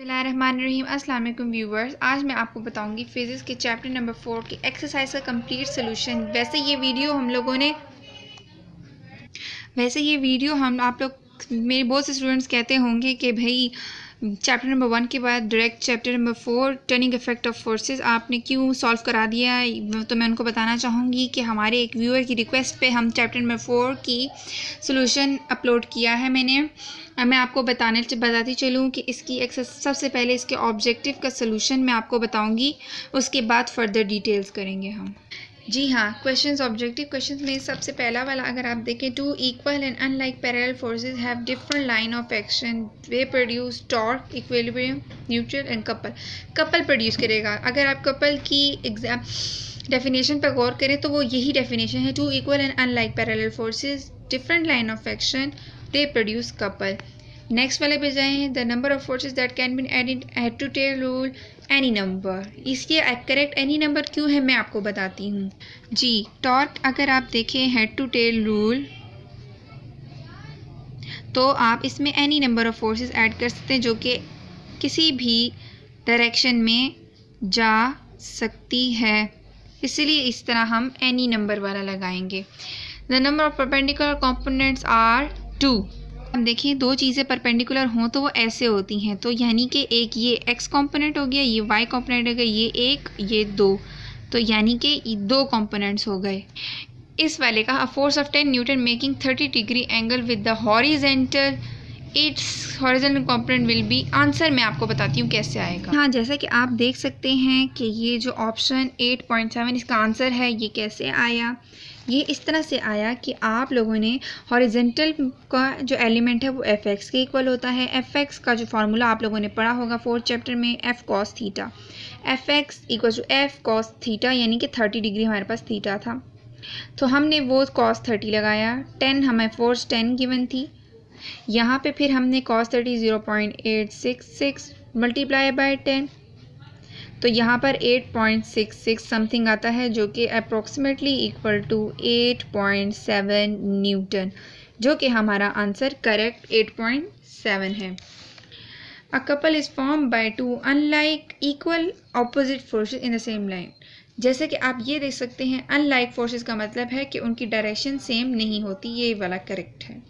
बिस्मिल्लाहिर्रहमानिर्रहीम। अस्सलाम वालेकुम व्यूवर्स, आज मैं आपको बताऊंगी फिज़िक्स के चैप्टर नंबर 4 की एक्सरसाइज का कंप्लीट सोल्यूशन। वैसे ये वीडियो हम आप लोग मेरे बहुत से स्टूडेंट्स कहते होंगे कि भाई चैप्टर नंबर 1 के बाद direct chapter number 4 turning effect of forces आपने क्यों सॉल्व करा दिया। तो मैं उनको बताना चाहूँगी कि हमारे एक व्यूअर की रिक्वेस्ट पे हम चैप्टर नंबर 4 की सोल्यूशन अपलोड किया है मैंने। मैं आपको बताती चलूँ कि इसकी सबसे पहले इसके ऑब्जेक्टिव का सोल्यूशन मैं आपको बताऊँगी, उसके बाद फर्दर डिटेल्स करेंगे हम। जी हाँ, क्वेश्चंस ऑब्जेक्टिव क्वेश्चंस में सबसे पहला वाला अगर आप देखें, two equal and unlike parallel forces have different line of action, वे produce torque, equilibrium, neutral and couple. Couple produce करेगा। अगर आप कपल की डेफिनेशन पर गौर करें तो वो यही डेफिनेशन है, two equal and unlike parallel forces different line of action, they produce couple. Next वाले पे जाएं, the number of forces that can be added head to tail rule any number. इसके करेक्ट एनी नंबर क्यों है मैं आपको बताती हूँ जी। टॉर्क अगर आप देखें हेड टू टेल रूल, तो आप इसमें any number of forces add कर सकते हैं जो कि किसी भी डायरेक्शन में जा सकती है, इसलिए इस तरह हम एनी नंबर वाला लगाएंगे। The number of perpendicular components are 2। हम देखिए दो चीज़ें परपेंडिकुलर हों तो वो ऐसे होती हैं, तो यानी कि एक ये x कंपोनेंट हो गया, ये y कंपोनेंट हो गया, ये एक ये दो, तो यानी कि दो कंपोनेंट्स हो गए। इस वाले का force of 10 newton making 30 degree angle with the horizontal, its horizontal component will be. Answer मैं आपको बताती हूँ कैसे आएगा। हाँ, जैसा कि आप देख सकते हैं कि ये जो ऑप्शन 8.7 इसका आंसर है, ये कैसे आया। ये इस तरह से आया कि आप लोगों ने हॉरिजेंटल का जो एलिमेंट है वो एफ एक्स के इक्वल होता है। एफ एक्स का जो फार्मूला आप लोगों ने पढ़ा होगा 4th चैप्टर में, F cos theta. F x equal to F cos theta, यानी कि 30 डिग्री हमारे पास थीटा था, तो हमने वो कॉस 30 लगाया। 10 हमें फोर्स 10 गिवन थी, यहाँ पे फिर हमने कॉस 30 0.866 मल्टीप्लाई बाय 10, तो यहाँ पर 8.66 समथिंग आता है, जो कि अप्रोक्सीमेटली इक्वल टू 8.7 न्यूटन, जो कि हमारा आंसर करेक्ट 8.7 है। A couple is form by two unlike equal opposite forces in the same line. जैसे कि आप ये देख सकते हैं, अनलाइक फोर्सेस का मतलब है कि उनकी डायरेक्शन सेम नहीं होती, ये वाला करेक्ट है।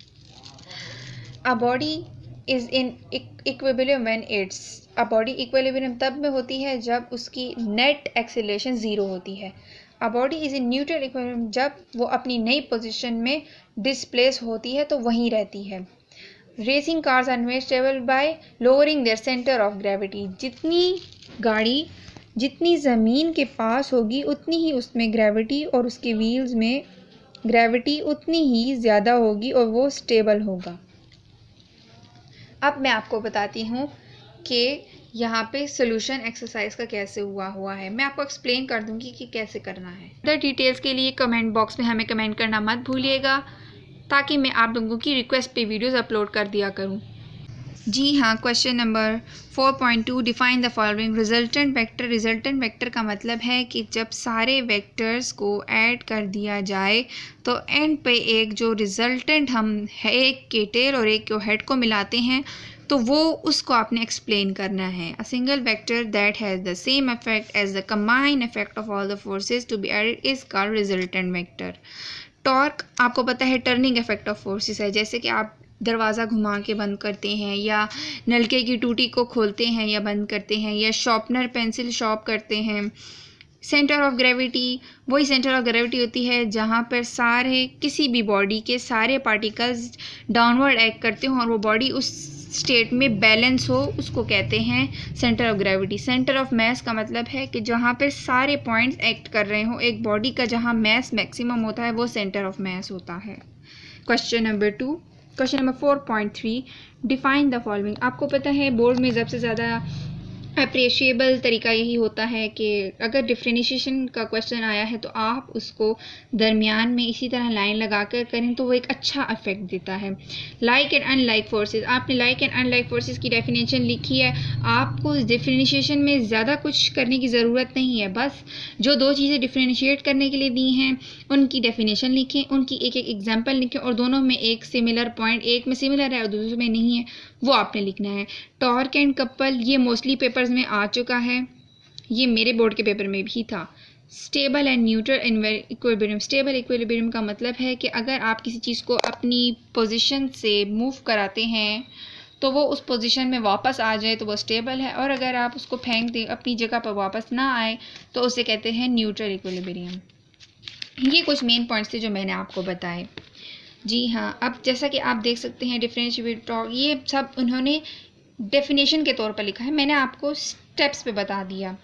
A body is in equilibrium when it's, a body equilibrium तब में होती है जब उसकी नेट एक्सेलरेशन 0 होती है। A body is in neutral equilibrium जब वो अपनी नई पोजीशन में डिस्प्लेस होती है तो वहीं रहती है। Racing cars are made stable by lowering their centre of gravity. जितनी गाड़ी जितनी ज़मीन के पास होगी उतनी ही उसमें ग्रेविटी, और उसके व्हील्स में ग्रेविटी उतनी ही ज़्यादा होगी और वो स्टेबल होगा। अब मैं आपको बताती हूँ कि यहाँ पे सोल्यूशन एक्सरसाइज का कैसे हुआ है। मैं आपको एक्सप्लेन कर दूँगी कि कैसे करना है। अदर डिटेल्स के लिए कमेंट बॉक्स में हमें कमेंट करना मत भूलिएगा, ताकि मैं आप लोगों की रिक्वेस्ट पे वीडियोस अपलोड कर दिया करूँ। जी हाँ, question number 4.2 define the following resultant vector. Resultant vector का मतलब है कि जब सारे वेक्टर्स को ऐड कर दिया जाए तो एंड पे एक जो रिजल्टेंट हम एक के टेल और एक के हेड को मिलाते हैं, तो वो उसको आपने एक्सप्लेन करना है। A single vector that has the same effect as the combined effect of all the forces to be added is called resultant vector. Torque आपको पता है टर्निंग इफेक्ट ऑफ फोर्सेस है, जैसे कि आप दरवाज़ा घुमा के बंद करते हैं, या नलके की टूटी को खोलते हैं या बंद करते हैं, या शार्पनर पेंसिल शार्प करते हैं। सेंटर ऑफ ग्रेविटी वही सेंटर ऑफ ग्रेविटी होती है जहाँ पर सारे किसी भी बॉडी के सारे पार्टिकल्स डाउनवर्ड एक्ट करते हों और वो बॉडी उस स्टेट में बैलेंस हो, उसको कहते हैं centre of gravity. Centre of mass का मतलब है कि जहाँ पर सारे पॉइंट्स एक्ट कर रहे हों, एक बॉडी का जहाँ मैस मैक्सिमम होता है वो सेंटर ऑफ मैस होता है। Question number 2, question number 4.3 define the following. आपको पता है बोर्ड में सबसे ज़्यादा अप्रिशिएबल तरीका यही होता है कि अगर डिफरेंशिएशन का क्वेश्चन आया है तो आप उसको दरमियान में इसी तरह लाइन लगा कर करें तो वो एक अच्छा इफेक्ट देता है। लाइक एंड अनलाइक फोर्सेस, आपने लाइक एंड अनलाइक फोर्सेस की डेफिनेशन लिखी है, आपको डिफरेंशिएशन में ज़्यादा कुछ करने की ज़रूरत नहीं है, बस जो दो चीज़ें डिफरेंशिएट करने के लिए दी हैं उनकी डेफिनेशन लिखें, उनकी एक एक एग्जाम्पल लिखें और दोनों में एक सिमिलर पॉइंट, एक में सिमिलर है और दूसरे में नहीं है, वो आपने लिखना है। टॉर्क एंड कपल ये मोस्टली पेपर्स में आ चुका है, ये मेरे बोर्ड के पेपर में भी था। Stable and neutral equilibrium, stable equilibrium का मतलब है कि अगर आप किसी चीज़ को अपनी पोजीशन से मूव कराते हैं तो वो उस पोजीशन में वापस आ जाए तो वो स्टेबल है, और अगर आप उसको फेंक दें अपनी जगह पर वापस ना आए तो उसे कहते हैं न्यूट्रल इक्विलिब्रियम। ये कुछ मेन पॉइंट्स थे जो मैंने आपको बताए। जी हाँ, अब जैसा कि आप देख सकते हैं डिफरेंशिएट टॉर्क, ये सब उन्होंने डेफिनेशन के तौर पर लिखा है, मैंने आपको स्टेप्स पे बता दिया।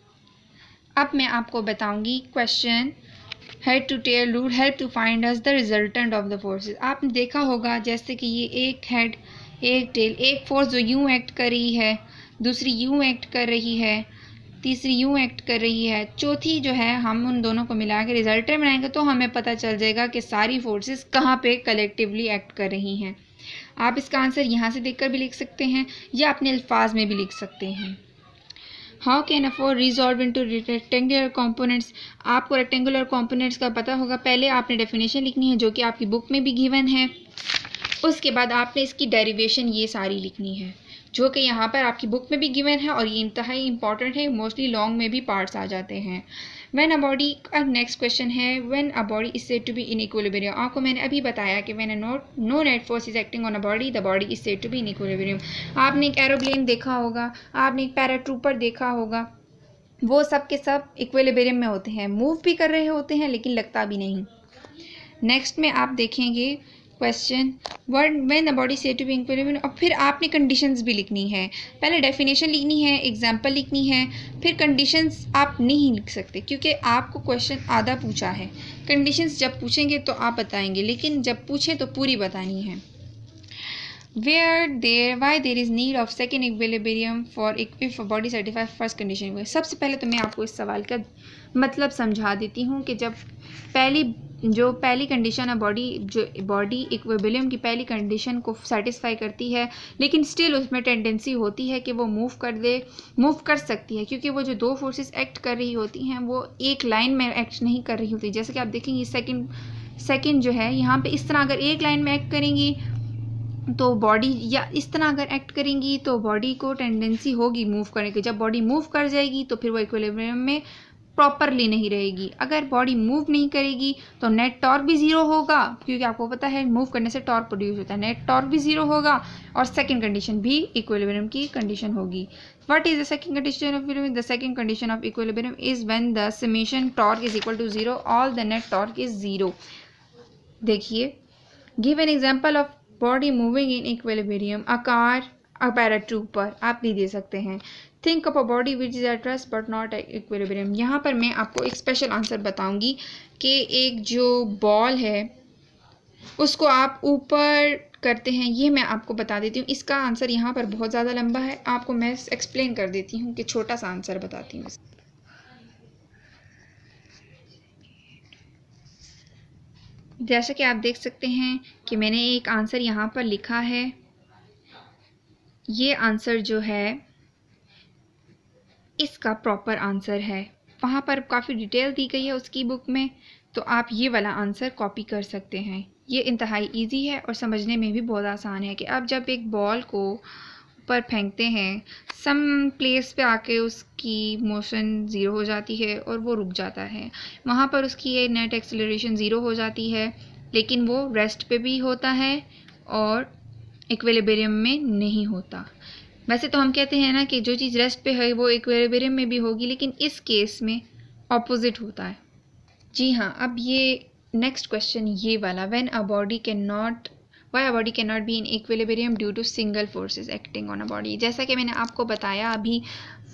अब मैं आपको बताऊंगी question head to tail rule help to find us the resultant of the forces. आपने देखा होगा जैसे कि ये एक हेड एक टेल, एक फोर्स जो यूं एक्ट कर रही है, दूसरी यूं एक्ट कर रही है, तीसरी यूं एक्ट कर रही है, चौथी जो है हम उन दोनों को मिला के रिजल्टेंट बनाएंगे तो हमें पता चल जाएगा कि सारी फोर्सेस कहाँ पे कलेक्टिवली एक्ट कर रही हैं। आप इसका आंसर यहाँ से देखकर भी लिख सकते हैं या अपने अल्फाज में भी लिख सकते हैं। How can a force resolve into rectangular components, आपको रेक्टेंगुलर कंपोनेंट्स का पता होगा, पहले आपने डेफिनेशन लिखनी है जो कि आपकी बुक में भी गिवन है, उसके बाद आपने इसकी डेरिवेशन ये सारी लिखनी है जो कि यहाँ पर आपकी बुक में भी गिवन है और ये इंतहाई इंपॉर्टेंट है, मोस्टली लॉन्ग में भी पार्ट्स आ जाते हैं। व्हेन अ बॉडी का नेक्स्ट क्वेश्चन है when a body is said to be in equilibrium. आपको मैंने अभी बताया कि when no net force is acting on a body the body is said to be in equilibrium. आपने एक aeroplane देखा होगा, आपने एक पैराट्रूपर देखा होगा, वो सब के सब इक्विलिब्रियम में होते हैं, मूव भी कर रहे होते हैं लेकिन लगता भी नहीं। नेक्स्ट में आप देखेंगे question when the body said to be equilibrium, और फिर आपने कंडीशंस भी लिखनी है, पहले डेफिनेशन लिखनी है, एग्जांपल लिखनी है, फिर कंडीशंस आप नहीं लिख सकते क्योंकि आपको क्वेश्चन आधा पूछा है, कंडीशंस जब पूछेंगे तो आप बताएंगे लेकिन जब पूछें तो पूरी बतानी है। why there is need of second equilibrium for if a body satisfies first condition। सबसे पहले तो मैं आपको इस सवाल का मतलब समझा देती हूँ कि जब पहली कंडीशन है बॉडी इक्विलिब्रियम की पहली कंडीशन को सेटिस्फाई करती है लेकिन स्टिल उसमें टेंडेंसी होती है कि वो मूव कर सकती है क्योंकि वो जो दो फोर्सेस एक्ट कर रही होती हैं वो एक लाइन में एक्ट नहीं कर रही होती। जैसे कि आप देखेंगे सेकंड जो है यहाँ पे इस तरह अगर एक लाइन में एक्ट करेंगी तो बॉडी, या इस तरह अगर एक्ट करेंगी तो बॉडी को टेंडेंसी होगी मूव करने की, जब बॉडी मूव कर जाएगी तो फिर वो इक्विलिब्रियम में प्रॉपरली नहीं रहेगी। अगर बॉडी मूव नहीं करेगी तो नेट टॉर्क भी ज़ीरो होगा क्योंकि आपको पता है मूव करने से टॉर्क प्रोड्यूस होता है, नेट टॉर्क भी ज़ीरो होगा और सेकंड कंडीशन भी इक्विलिब्रियम की कंडीशन होगी। What is the second condition of equilibrium? The second condition of equilibrium is when the summation torque is equal to zero, all the net torque is zero. देखिए, give an example of body moving in equilibrium, a car, a paratrooper, आप भी दे सकते हैं। Think of a body which is at rest but not at equilibrium. यहाँ पर मैं आपको एक स्पेशल आंसर बताऊंगी कि एक जो बॉल है उसको आप ऊपर करते हैं, ये मैं आपको बता देती हूँ। इसका आंसर यहाँ पर बहुत ज़्यादा लंबा है, आपको मैं एक्सप्लेन कर देती हूँ कि छोटा सा आंसर बताती हूँ। जैसा कि आप देख सकते हैं कि मैंने एक आंसर यहाँ पर लिखा है, ये आंसर जो है इसका प्रॉपर आंसर है, वहाँ पर काफ़ी डिटेल दी गई है उसकी बुक में, तो आप ये वाला आंसर कॉपी कर सकते हैं। ये इंतहाई इजी है और समझने में भी बहुत आसान है कि आप जब एक बॉल को ऊपर फेंकते हैं, सम प्लेस पे आके उसकी मोशन ज़ीरो हो जाती है और वो रुक जाता है, वहाँ पर उसकी ये नेट एक्सेलरेशन ज़ीरो हो जाती है, लेकिन वो रेस्ट पे भी होता है और इक्विलिब्रियम में नहीं होता। वैसे तो हम कहते हैं ना कि जो चीज़ रेस्ट पे है वो इक्विलिब्रियम में भी होगी, लेकिन इस केस में ऑपोजिट होता है। जी हाँ, अब ये नेक्स्ट क्वेश्चन ये वाला, when a body can not why a body can not be in equilibrium due to single forces acting on a body. जैसा कि मैंने आपको बताया अभी,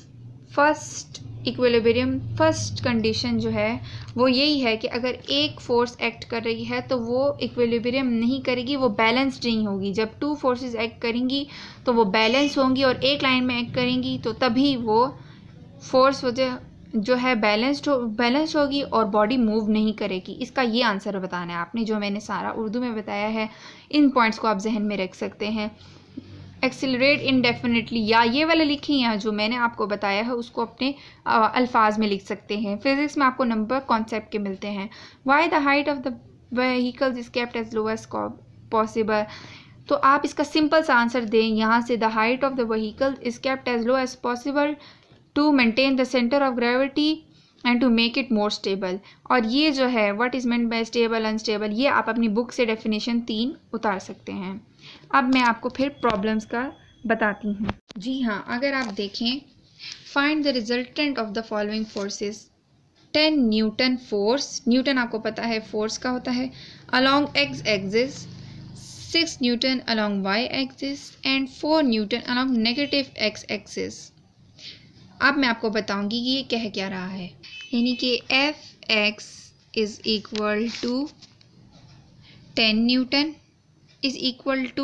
फर्स्ट इक्विलिब्रियम, फर्स्ट कंडीशन जो है वो यही है कि अगर एक फोर्स एक्ट कर रही है तो वो इक्विलिब्रियम नहीं करेगी, वो बैलेंस्ड नहीं होगी। जब टू फोर्सेस एक्ट करेंगी तो वो बैलेंस होंगी और एक लाइन में एक्ट करेंगी तो तभी वो फोर्स वजह जो है बैलेंस्ड होगी और बॉडी मूव नहीं करेगी। इसका ये आंसर बताना है आपने, जो मैंने सारा उर्दू में बताया है। इन पॉइंट्स को आप जहन में रख सकते हैं। एक्सिलरेट इनडेफिनेटली, या ये वाला लिखें या जो मैंने आपको बताया है उसको अपने अल्फाज में लिख सकते हैं। फिजिक्स में आपको नंबर कॉन्सेप्ट के मिलते हैं। Why the height of the vehicles is kept as low as possible. तो आप इसका सिंपल सा आंसर दें यहाँ से, the height of the vehicle is kept as low as possible to maintain the centre of gravity and to make it more stable. और ये जो है what is meant by stable unstable, ये आप अपनी बुक से डेफिनेशन 3 उतार सकते हैं। अब मैं आपको फिर प्रॉब्लम्स का बताती हूँ। जी हाँ, अगर आप देखें, find the resultant of the following forces. 10 newton force, newton आपको पता है फोर्स का होता है, along x axis, 6 newton along y axis and 4 newton along negative x axis. अब मैं आपको बताऊंगी कि ये कह क्या रहा है, यानी कि F x is equal to 10 newton is equal to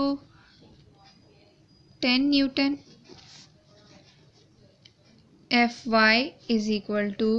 10 newton, F y is equal to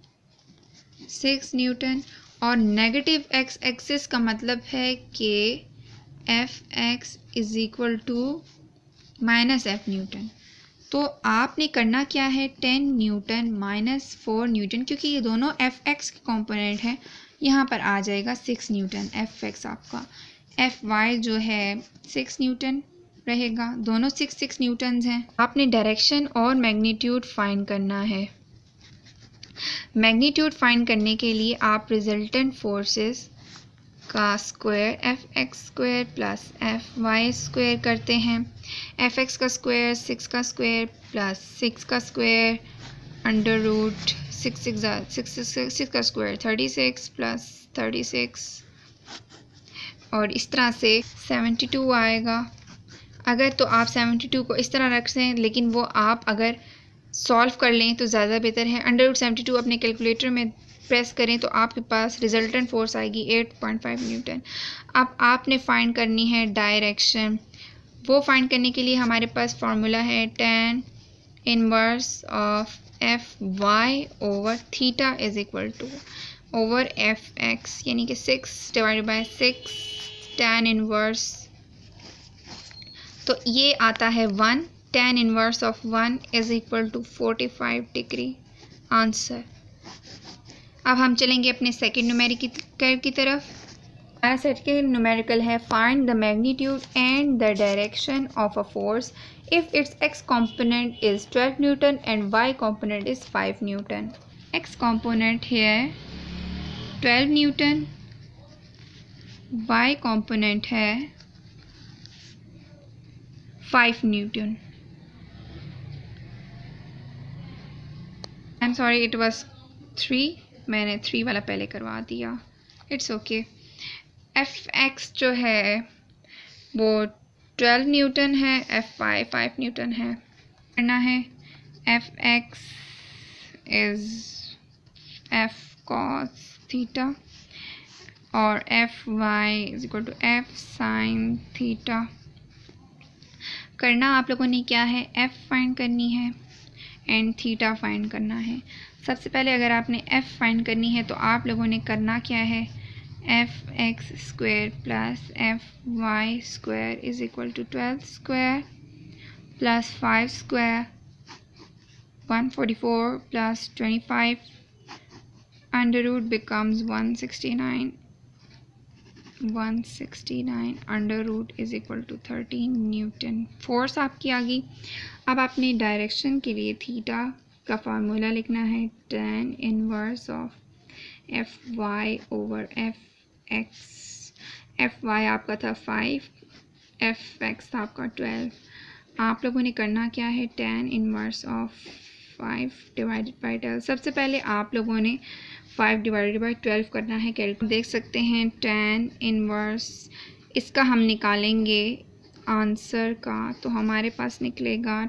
6 newton, और नेगेटिव एक्स एक्सिस का मतलब है कि F x is equal to minus F newton. तो आपने करना क्या है, 10 न्यूटन माइनस 4 न्यूटन, क्योंकि ये दोनों एफ एक्स के कॉम्पोनेंट हैं, यहाँ पर आ जाएगा 6 न्यूटन एफ एक्स आपका, एफ वाई जो है 6 न्यूटन रहेगा, दोनों 6 न्यूटन्स हैं। आपने डायरेक्शन और मैग्नीट्यूड फाइंड करना है। मैग्नीट्यूड फाइंड करने के लिए आप रिजल्टेंट फोर्सेस का square F x square plus F y square करते हैं। एफ एक्स का स्क्वायर 6 का स्क्वायर प्लस 6 का स्क्वायर अंडर रूट 6 का स्क्वायर 36 प्लस 36, और इस तरह से 72 आएगा। अगर तो आप 72 को इस तरह रख दें, लेकिन वो आप अगर सॉल्व कर लें तो ज़्यादा बेहतर है। अंडर रूट 72 अपने कैलकुलेटर में प्रेस करें तो आपके पास रिजल्टेंट फोर्स आएगी 8.5 न्यूटन। अब आपने फाइंड करनी है डायरेक्शन। वो फाइंड करने के लिए हमारे पास फार्मूला है tan inverse of F y over theta is equal to over F x, यानी कि 6 डिवाइडेड बाय 6 tan इनवर्स, तो ये आता है 1। tan inverse of 1 is equal to 45 degree answer. अब हम चलेंगे अपने सेकेंड न्यूमेरिकल की तरफ। हमारा सेकेंड न्यूमेरिकल है find the magnitude and the direction of a force if its x component is 12 newton and y component is 5 newton. X component है 12 newton, y component है 5 newton. I am sorry, it was 3, मैंने 3 वाला पहले करवा दिया, it's okay. F x जो है वो 12 न्यूटन है, एफ वाई 5 न्यूटन है। करना है F x is F cos theta और F y is equal to F sine theta. करना आप लोगों ने क्या है, एफ फाइंड करनी है एंड थीटा फाइंड करना है। सबसे पहले अगर आपने f फाइंड करनी है तो आप लोगों ने करना क्या है, F x square plus F y square is equal to 12 square plus 5 square 144 plus 25 under root becomes 169 under root is equal to 13 newton. Force आपकी आ गई। अब आपने डायरेक्शन के लिए थीटा का फार्मूला लिखना है, tan inverse of F y over F x. F y आपका था 5, एफ एक्स था आपका 12। आप लोगों ने करना क्या है, tan inverse of 5 divided by 12। सबसे पहले आप लोगों ने 5 डिवाइडेड बाई 12 करना है। कैलकुलेट देख सकते हैं tan इनवर्स, इसका हम निकालेंगे आंसर का, तो हमारे पास निकलेगा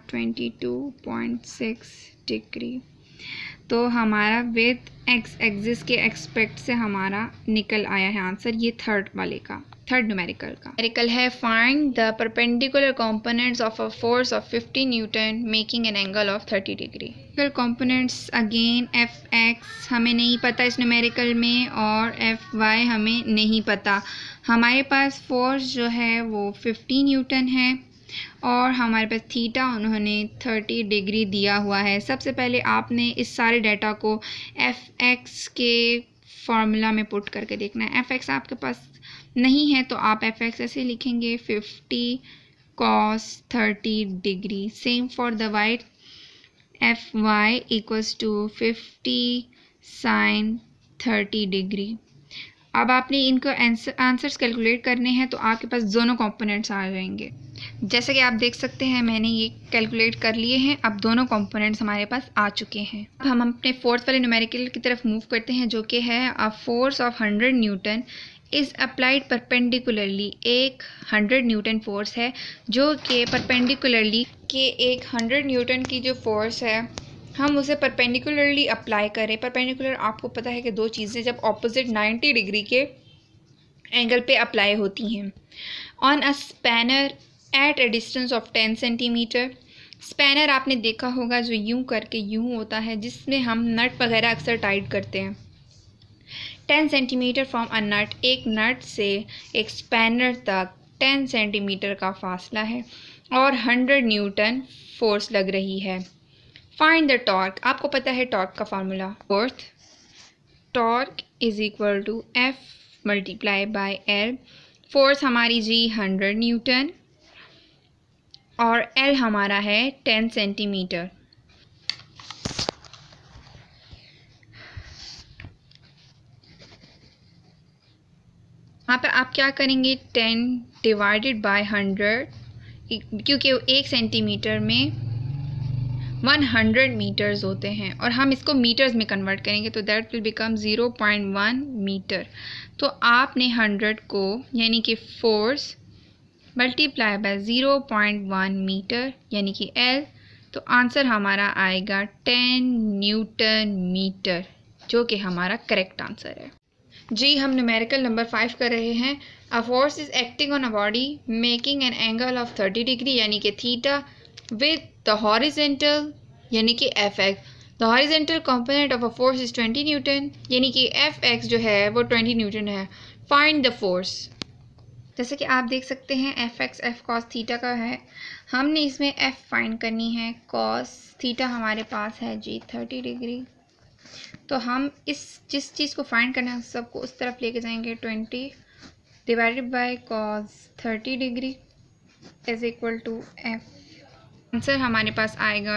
22.6 डिग्री। तो हमारा विद एक्स एक्सिस के एक्सपेक्ट से हमारा निकल आया है आंसर, ये थर्ड वाले का, थर्ड न्यूमेरिकल का। न्यूमेरिकल है find the perpendicular components of a force of 50 newton making an angle of 30 degree. Components again F X हमें नहीं पता इस न्यूमेरिकल में, और एफ वाई हमें नहीं पता। हमारे पास फोर्स जो है वो 50 न्यूटन है, और हमारे पास थीटा उन्होंने 30 डिग्री दिया हुआ है। सबसे पहले आपने इस सारे डाटा को एफ एक्स के फॉर्मूला में पुट करके देखना है। एफ एक्स आपके पास नहीं है तो आप एफ एक्स ऐसे लिखेंगे 50 cos 30 degree. Same for the Y, F Y equals to 50 sin 30 degree. अब आपने इनको आंसर्स कैलकुलेट करने हैं तो आपके पास दोनों कंपोनेंट्स आ जाएंगे। जैसे कि आप देख सकते हैं मैंने ये कैलकुलेट कर लिए हैं, अब दोनों कंपोनेंट्स हमारे पास आ चुके हैं। अब हम अपने फोर्थ वाले न्यूमेरिकल की तरफ मूव करते हैं, जो कि है a force of 100 newton is applied perpendicularly. एक 100 न्यूटन फोर्स है जो कि परपेंडिकुलरली के एक 100 न्यूटन की जो फोर्स है हम उसे परपेंडिकुलरली अप्लाई करें। परपेंडिकुलर आपको पता है कि दो चीज़ें जब ऑपोजिट 90 डिग्री के एंगल पे अप्लाई होती हैं। On a spanner at a distance of 10 centimetre. Spanner आपने देखा होगा जो यूं करके यूं होता है, जिसमें हम नट वगैरह अक्सर टाइट करते हैं। 10 सेंटीमीटर फ्रॉम अ नट, एक नट से एक स्पैनर तक 10 सेंटीमीटर का फासला है और 100 न्यूटन फोर्स लग रही है। फाइंड द टॉर्क, आपको पता है टॉर्क का formula, fourth torque is equal to F multiply by L. Force हमारी जी 100 न्यूटन और एल हमारा है 10 सेंटीमीटर। यहाँ पे आप क्या करेंगे 10 डिवाइडेड बाय 100, क्योंकि 1 सेंटीमीटर में 100 मीटर्स होते हैं और हम इसको मीटर्स में कन्वर्ट करेंगे तो दैट विल बिकम 0.1 मीटर। तो आपने 100 को यानी कि फोर्स मल्टीप्लाई बाय 0.1 मीटर यानी कि एल, तो आंसर हमारा आएगा 10 न्यूटन मीटर, जो कि हमारा करेक्ट आंसर है। जी हम न्यूमेरिकल नंबर 5 कर रहे हैं। A force is acting on a body making an angle of 30 degree यानी कि थीटा विद द हॉरिजेंटल यानी कि F X. The horizontal component of a force is 20 newton यानी कि एफ एक्स जो है वो 20 न्यूटन है। Find the force. जैसे कि आप देख सकते हैं F x F cos theta का है, हमने इसमें एफ फाइंड करनी है। कॉस थीटा हमारे पास है जी 30 डिग्री, तो हम जिस चीज़ को फाइंड करना है सबको उस तरफ लेके जाएंगे। 20 divided by cos 30 degree is equal to F. Answer हमारे पास आएगा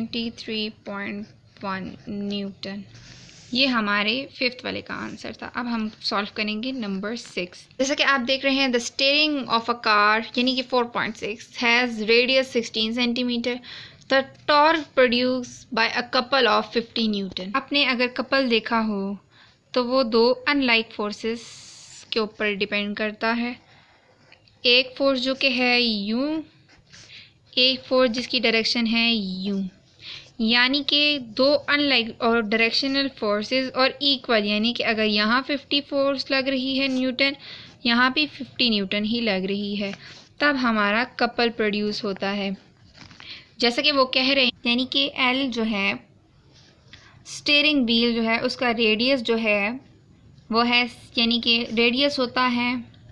23.1 न्यूटन। ये हमारे फिफ्थ वाले का आंसर था। अब हम सॉल्व करेंगे नंबर 6। जैसा कि आप देख रहे हैं the steering of a car यानी कि 4.6 has radius 16 centimetre. The torque produce by a couple of 50 newton. आपने अगर कपल देखा हो तो वो दो अनलाइक फोर्सेस के ऊपर डिपेंड करता है। एक फोर्स जो कि है यूं, एक फोर्स जिसकी डायरेक्शन है यूं, यानी कि दो अनलाइक और डायरेक्शनल फोर्सेस और इक्वल, यानी कि अगर यहाँ 50 फोर्स लग रही है न्यूटन, यहाँ भी 50 न्यूटन ही लग रही है, तब हमारा कपल प्रोड्यूस होता है। जैसा कि वो कह रहे हैं यानी कि एल जो है स्टीयरिंग व्हील जो है उसका रेडियस जो है वो है, यानी कि रेडियस होता है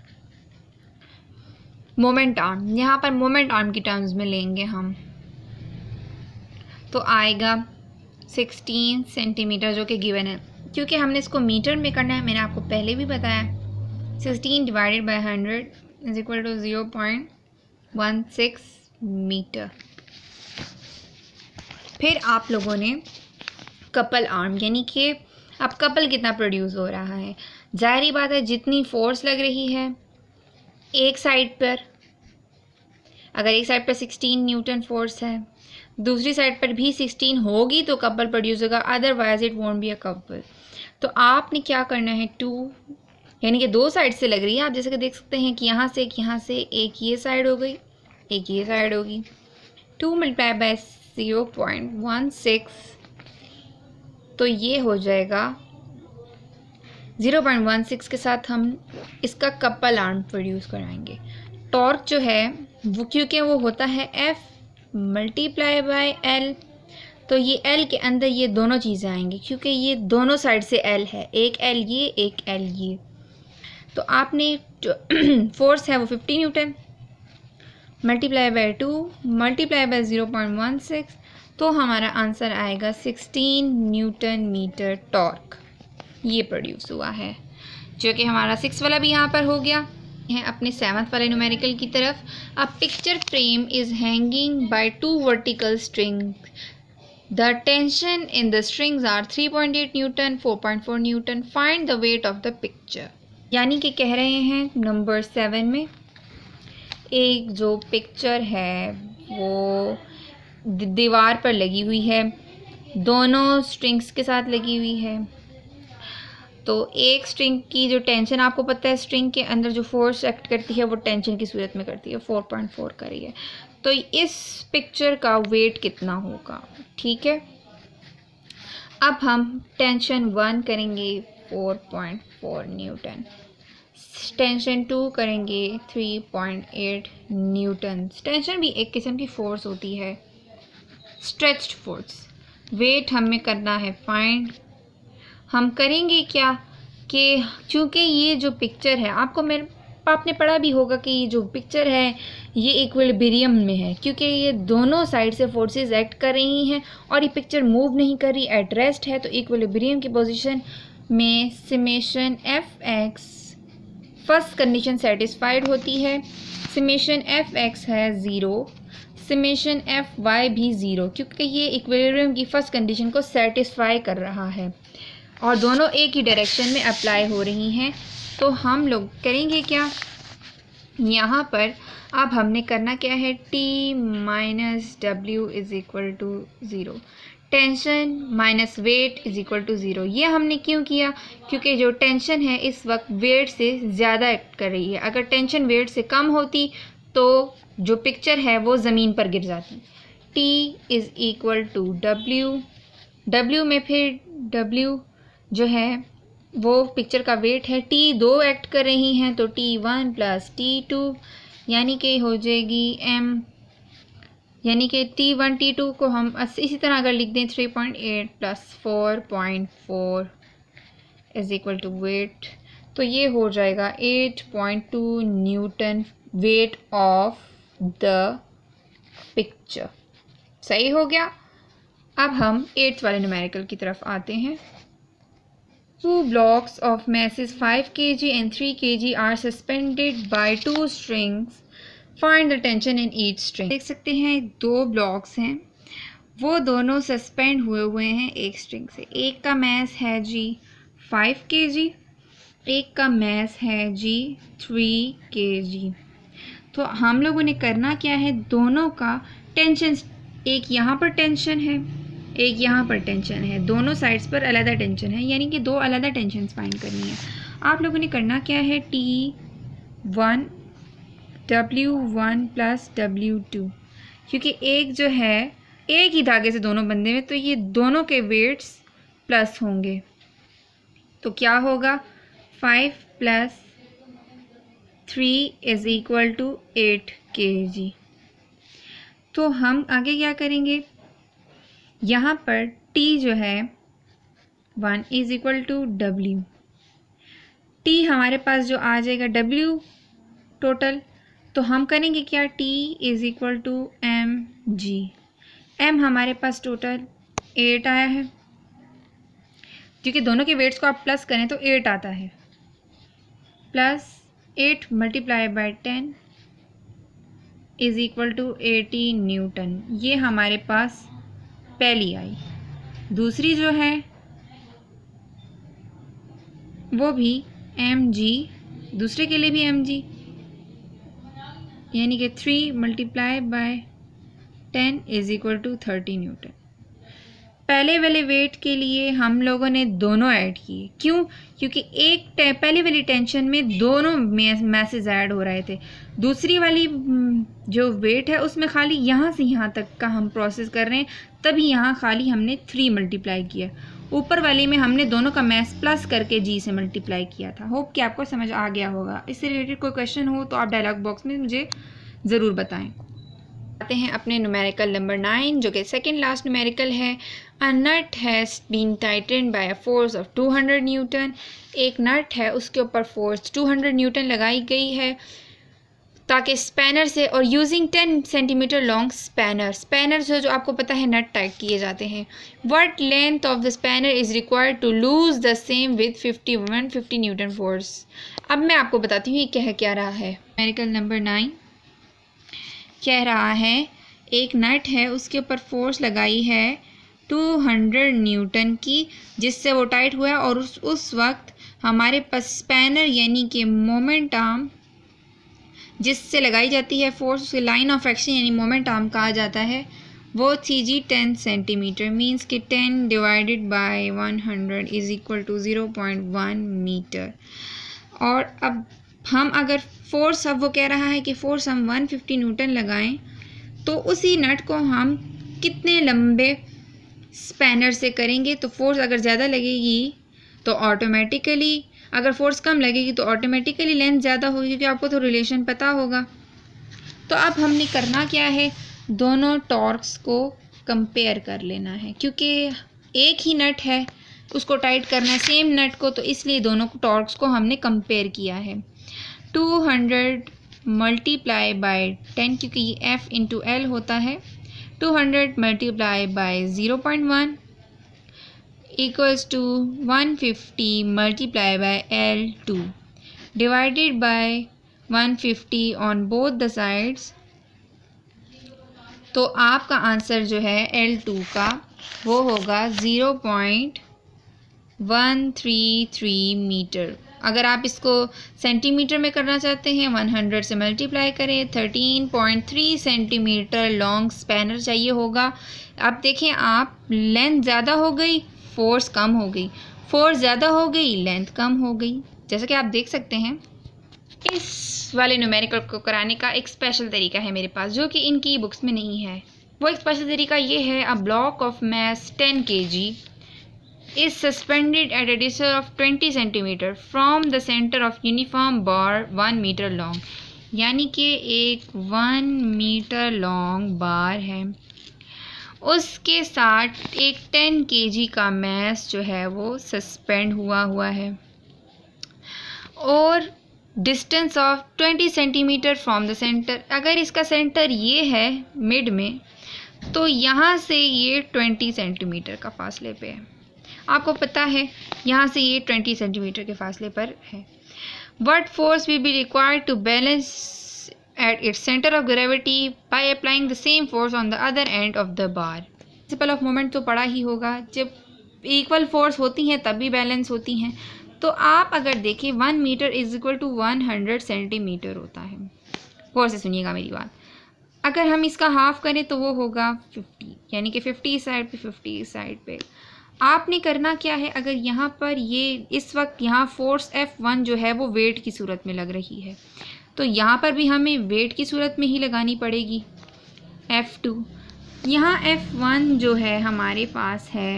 मोमेंट आर्म। यहाँ पर मोमेंट आर्म की टर्म्स में लेंगे हम, तो आएगा 16 सेंटीमीटर जो कि गिवन है। क्योंकि हमने इसको मीटर में करना है, मैंने आपको पहले भी बताया 16 divided by 100 is equal to 0.16 metre. फिर आप लोगों ने कपल आर्म यानी कि अब कपल कितना प्रोड्यूस हो रहा है। जाहिर बात है जितनी फोर्स लग रही है एक साइड पर, अगर एक साइड पर 16 न्यूटन फोर्स है, दूसरी साइड पर भी 16 होगी तो कपल प्रोड्यूस होगा, otherwise it won't be a couple. तो आपने क्या करना है 2 यानी कि दो साइड से लग रही है। आप जैसे कि देख सकते हैं कि यहाँ से एक ये साइड हो गई एक ये साइड होगी। 2 मल्टीप्लाई बाय 0.16 तो ये हो जाएगा 0.16 के साथ हम इसका कपल आर्म प्रोड्यूस कराएंगे। टॉर्क जो है वो क्योंकि वो होता है F मल्टीप्लाई बाय L, तो ये L के अंदर ये दोनों चीज़ें आएंगी क्योंकि ये दोनों साइड से L है, एक L ये एक L ये। तो आपने जो फोर्स है वो 50 newton multiply by 2 multiply by 0.16 तो हमारा आंसर आएगा 16 न्यूटन मीटर टॉर्क ये प्रोड्यूस हुआ है, जो कि हमारा 6 वाला भी यहाँ पर हो गया है। अपने 7th वाले न्यूमेरिकल की तरफ। A picture frame is hanging by 2 vertical strings, the tension in the strings are 3.8 newton 4.4 newton, find the weight of the picture. यानी कि कह रहे हैं नंबर 7 में एक जो पिक्चर है वो दीवार पर लगी हुई है, दोनों स्ट्रिंग्स के साथ लगी हुई है। तो एक स्ट्रिंग की जो टेंशन आपको पता है स्ट्रिंग के अंदर जो फोर्स एक्ट करती है वो टेंशन की सूरत में करती है, 4.4 कर रही है। तो इस पिक्चर का वेट कितना होगा, ठीक है। अब हम टेंशन 1 करेंगे 4.4 न्यूटन, टेंशन 2 करेंगे 3.8 न्यूटन। टेंशन भी एक किस्म की फोर्स होती है, स्ट्रेच्ड फोर्स। वेट हमें करना है फाइंड। हम करेंगे क्या कि चूँकि ये जो पिक्चर है आपने पढ़ा भी होगा कि ये जो पिक्चर है ये इक्विलिब्रियम में है, क्योंकि ये दोनों साइड से फोर्सेस एक्ट कर रही हैं और ये पिक्चर मूव नहीं कर रही, एट रेस्ट है। तो इक्विलिब्रियम की पोजीशन में summation F X first condition satisfied होती है, समेशन एफ एक्स है 0, समेशन एफ वाई भी 0, क्योंकि ये इक्विलिब्रियम की फर्स्ट कंडीशन को सेटिस्फाई कर रहा है और दोनों एक ही डायरेक्शन में अप्लाई हो रही हैं। तो हम लोग करेंगे क्या, यहाँ पर अब हमने करना क्या है, T minus W is equal to 0, tension minus weight is equal to 0। ये हमने क्यों किया, क्योंकि जो टेंशन है इस वक्त वेट से ज़्यादा एक्ट कर रही है। अगर टेंशन वेट से कम होती तो जो पिक्चर है वो ज़मीन पर गिर जाती। T is equal to W में फिर W जो है वो पिक्चर का वेट है, T 2 एक्ट कर रही हैं तो T1 प्लस T2 यानी कि हो जाएगी M, यानी कि T1 T2 को हम इसी तरह अगर लिख दें 3.8 plus 4.4 is equal to weight, तो ये हो जाएगा 8.2 newton weight of the picture. सही हो गया। अब हम 8th वाले न्यूमेरिकल की तरफ आते हैं। 2 blocks of masses 5 kg and 3 kg are suspended by 2 strings. Find the tension in each string. देख सकते हैं 2 ब्लॉक्स हैं, वो दोनों सस्पेंड हुए हैं एक स्ट्रिंग से। एक का मैस है जी 5 kg, एक का मैस है जी 3 kg। तो हम लोगों ने करना क्या है, दोनों का टेंशन, एक यहाँ पर टेंशन है एक यहाँ पर टेंशन है, दोनों साइड्स पर अलग टेंशन है, यानी कि 2 अलग टेंशन फाइंड करनी है। आप लोगों ने करना क्या है, T1 W1 प्लस W2, क्योंकि एक जो है एक ही धागे से दोनों बंधे हुए तो ये दोनों के वेट्स प्लस होंगे। तो क्या होगा, 5 plus 3 is equal to 8 kg। तो हम आगे क्या करेंगे, यहाँ पर T जो है 1 is equal to W, T हमारे पास जो आ जाएगा W टोटल, तो हम करेंगे क्या, T is equal to mg। m हमारे पास टोटल 8 आया है, क्योंकि दोनों के वेट्स को आप प्लस करें तो 8 आता है, plus 8 multiply by 10 is equal to 80 newton. ये हमारे पास पहली आई। दूसरी जो है वो भी mg, दूसरे के लिए भी mg, यानी कि 3 multiply by 10 is equal to 30 newton. पहले वाले वेट के लिए हम लोगों ने दोनों ऐड किए। क्यों? क्योंकि पहले वाली टेंशन में दोनों मैसेज ऐड हो रहे थे। दूसरी वाली जो वेट है उसमें खाली यहाँ से यहाँ तक का हम प्रोसेस कर रहे हैं, तभी यहाँ खाली हमने 3 मल्टीप्लाई किया। ऊपर वाली में हमने दोनों का मैथ प्लस करके जी से मल्टीप्लाई किया था। होप कि आपको समझ आ गया होगा। इससे रिलेटेड कोई क्वेश्चन हो तो आप डायलॉग बॉक्स में मुझे ज़रूर बताएं। आते हैं अपने न्यूमेरिकल नंबर 9, जो कि सेकेंड लास्ट न्यूमेरिकल है। A nut has been tighten by a force of 200 newton. एक नट है, उसके ऊपर फोर्स 200 न्यूटन लगाई गई है ताकि स्पैनर से, और यूजिंग 10 सेंटीमीटर लॉन्ग स्पैनर जो आपको पता है नट टाइट किए जाते हैं। What length of the spanner is required to loose the same with 150 newton force. अब मैं आपको बताती हूँ ये कह क्या रहा है। न्यूमेरिकल नंबर 9 कह रहा है एक नट है, उसके ऊपर फोर्स लगाई है 200 न्यूटन की, जिससे वो टाइट हुआ है, और उस वक्त हमारे पास स्पैनर यानी कि मोमेंट आर्म जिससे लगाई जाती है फोर्स, उसके लाइन ऑफ एक्शन यानी मोमेंट आर्म कहा जाता है, वो थी जी 10 सेंटीमीटर। मीन्स कि 10 divided by 100 is equal to 0.1 metre. और अब हम अगर फोर्स, अब वो कह रहा है कि फोर्स हम 150 न्यूटन लगाएं, तो उसी नट को हम कितने लंबे स्पैनर से करेंगे। तो फोर्स अगर ज़्यादा लगेगी तो ऑटोमेटिकली, अगर फोर्स कम लगेगी तो ऑटोमेटिकली लेंथ ज़्यादा होगी, क्योंकि आपको तो रिलेशन पता होगा। तो अब हमने करना क्या है, दोनों टॉर्क्स को कंपेयर कर लेना है, क्योंकि एक ही नट है, उसको टाइट करना है सेम नट को, तो इसलिए दोनों टॉर्क्स को हमने कंपेयर किया है। 200 मल्टीप्लाई बाय 10, क्योंकि ये F इंटू L होता है। 200 multiply by 0.1 equals to 150 multiply by L2 divided by 150 on both the sides. तो आपका आंसर जो है L2 का वो होगा 0.133 मीटर। अगर आप इसको सेंटीमीटर में करना चाहते हैं, 100 से मल्टीप्लाई करें, 13.3 सेंटीमीटर लॉन्ग स्पैनर चाहिए होगा। अब देखें आप, लेंथ ज़्यादा हो गई, फोर्स कम हो गई, फोर्स ज़्यादा हो गई, लेंथ कम हो गई। जैसा कि आप देख सकते हैं, इस वाले न्यूमेरिकल को कराने का एक स्पेशल तरीका है मेरे पास, जो कि इनकी बुक्स में नहीं है। वो एक स्पेशल तरीका ये है, a block of mass 10 kg is suspended at a distance of 20 centimeter from the center of uniform bar 1 meter long। यानी कि एक 1 मीटर लॉन्ग बार है, उसके साथ एक 10 kg का मैस जो है वो सस्पेंड हुआ है, और distance of 20 centimetre from the centre. अगर इसका सेंटर ये है मिड में, तो यहाँ से ये 20 सेंटीमीटर का फासले पे है। आपको पता है यहाँ से ये 20 सेंटीमीटर के फासले पर है। What force will be required to balance at its center of gravity by applying the same force on the other end of the bar। Principle of moment तो पढ़ा ही होगा, जब इक्वल फोर्स होती हैं तभी बैलेंस होती हैं। तो आप अगर देखें 1 metre is equal to 100 centimetre होता है। गौर से सुनिएगा मेरी बात। अगर हम इसका हाफ करें तो वो होगा 50, यानी कि 50 साइड पे 50 साइड पे। आपने करना क्या है, अगर यहाँ पर ये इस वक्त यहाँ फोर्स F1 जो है वो वेट की सूरत में लग रही है, तो यहाँ पर भी हमें वेट की सूरत में ही लगानी पड़ेगी F2। यहाँ F1 जो है हमारे पास है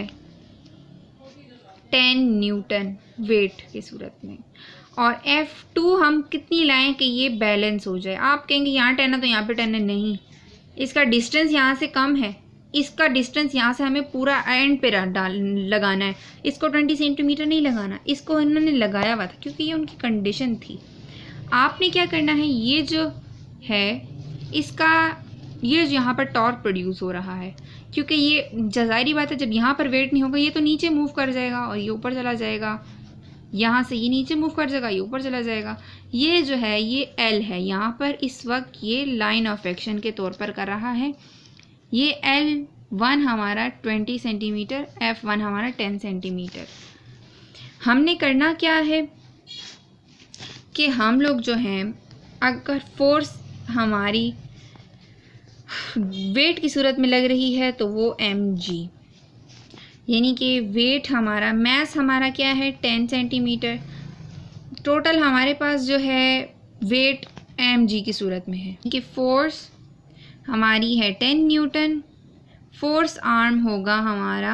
10 न्यूटन वेट की सूरत में, और F2 हम कितनी लाएं कि ये बैलेंस हो जाए। आप कहेंगे यहाँ 10 है तो यहाँ पे 10 है, नहीं, इसका डिस्टेंस यहाँ से कम है, इसका डिस्टेंस यहाँ से हमें पूरा एंड पे लगाना है। इसको 20 सेंटीमीटर नहीं लगाना, इसको इन्होंने लगाया हुआ था क्योंकि ये उनकी कंडीशन थी। आपने क्या करना है, ये जो है इसका ये यहाँ पर टॉर्क प्रोड्यूस हो रहा है, क्योंकि ये जाहिर बात है जब यहाँ पर वेट नहीं होगा ये तो नीचे मूव कर जाएगा और ये ऊपर चला जाएगा, यहाँ से ये नीचे मूव कर जाएगा, ये ऊपर चला जाएगा। ये जो है ये L है, यहाँ पर इस वक्त ये लाइन ऑफ एक्शन के तौर पर कर रहा है। ये L1 हमारा 20 सेंटीमीटर, F1 हमारा 10 सेंटीमीटर। हमने करना क्या है कि हम लोग जो हैं, अगर फोर्स हमारी वेट की सूरत में लग रही है तो वो mg, यानी कि वेट हमारा, मैस हमारा क्या है 10 सेंटीमीटर। टोटल हमारे पास जो है वेट mg की सूरत में है कि फोर्स हमारी है 10 न्यूटन, फोर्स आर्म होगा हमारा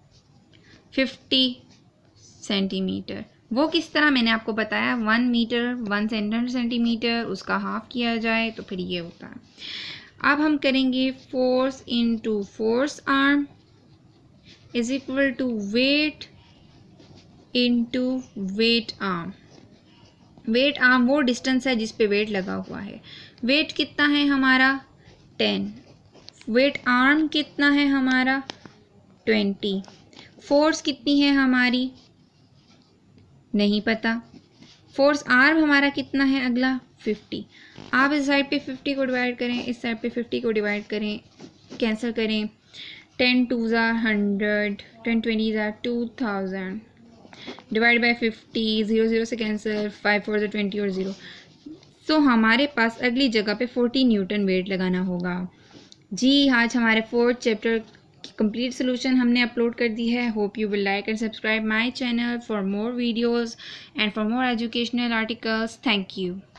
50 सेंटीमीटर। वो किस तरह मैंने आपको बताया, 1 मीटर 1 सेंटीमीटर उसका हाफ किया जाए तो फिर ये होता है। अब हम करेंगे force into force arm is equal to weight into weight arm. Weight arm वो डिस्टेंस है जिस पे वेट लगा हुआ है। वेट कितना है हमारा 10, वेट आर्म कितना है हमारा 20, फोर्स कितनी है हमारी नहीं पता, फोर्स आर्म हमारा कितना है अगला 50। आप इस साइड पे 50 को डिवाइड करें, इस साइड पे 50 को डिवाइड करें, कैंसिल करें, 10 2s are 100, 10 20s are 2000, divide by 50, 0 0 से कैंसिल, 5 4 से 20 और 0। तो हमारे पास अगली जगह पे 40 न्यूटन वेट लगाना होगा। जी, आज हमारे 4th चैप्टर की कंप्लीट सोल्यूशन हमने अपलोड कर दी है। Hope you will like and subscribe my channel for more videos and for more educational articles. Thank you.